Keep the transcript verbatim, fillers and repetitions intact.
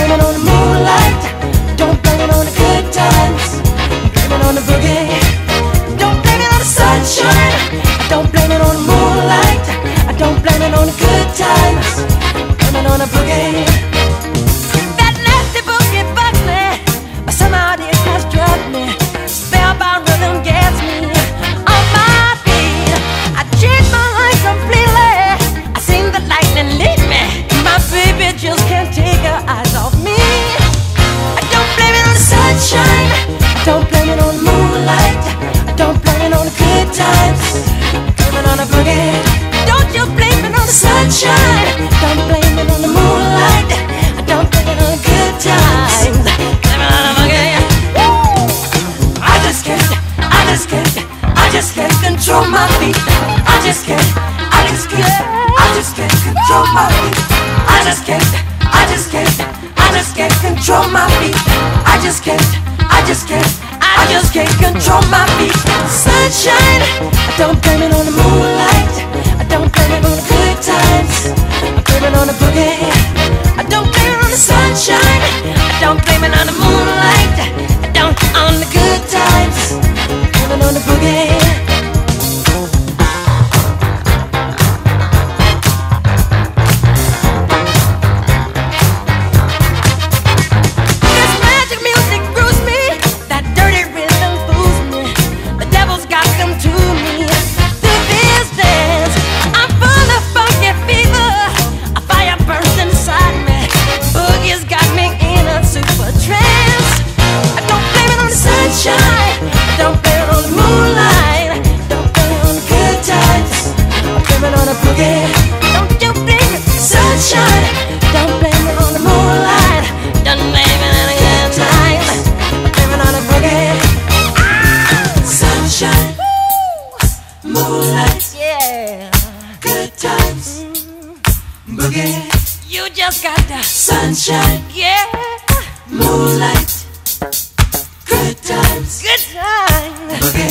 blame it on the moonlight. Don't blame it on the good times. Blame it on the boogie. Don't blame it on the sunshine. Don't blame it on the moonlight. I don't blame it on the good times. Blame it on the boogie. That nasty boogie bugs me, but somehow it has drugged me. Spellbound rhythm gets me on my feet. I changed my life completely. I seen the lightning lead me. My baby just can't take her eyes off me. I don't blame it on the sunshine. I don't blame it on the moonlight. I don't blame it on the good times. Blame it on the boogie. Don't you blame it on the sunshine. Don't blame it on the moonlight. I don't blame it on the good times. Blame it on the boogie. Woo! I just can't, I just can't, I just can't control my feet. I just can't, I just can't, I just can't control my feet. I just can't, I just can't, I just can't control my feet. I just can't, I just can't, I just can't control my feet. Sunshine, I don't blame it on the moonlight. I don't blame it on the good times. I blame it on the boogie. I don't blame it on the sunshine. I don't blame it on the moonlight. I don't on the good times. I blame it on the boogie. You just got the sunshine, yeah. Moonlight, good times, good times. Boogie.